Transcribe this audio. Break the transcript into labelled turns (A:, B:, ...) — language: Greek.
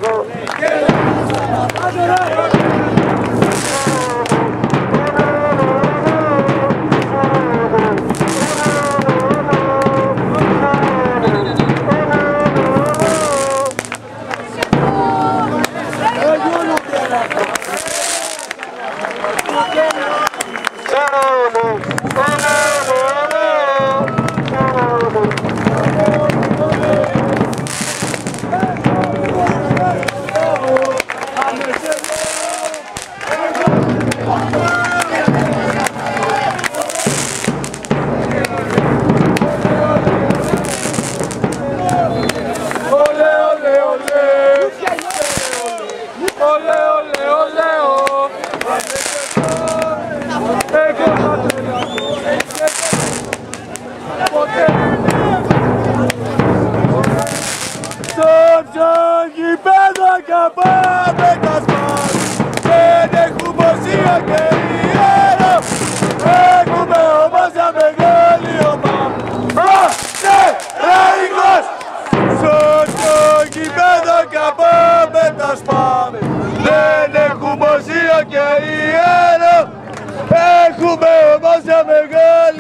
A: Στο γηπέδο καπάμε τα σπάς, δεν έχουμε οσία και ιερό, έχουμε όμως μια μεγάλη ομάδα. Πανσεραϊκός! Στο γηπέδο καπάμε τα σπάμε, δεν έχουμε οσία και ιερό, έχουμε όμως μια μεγάλη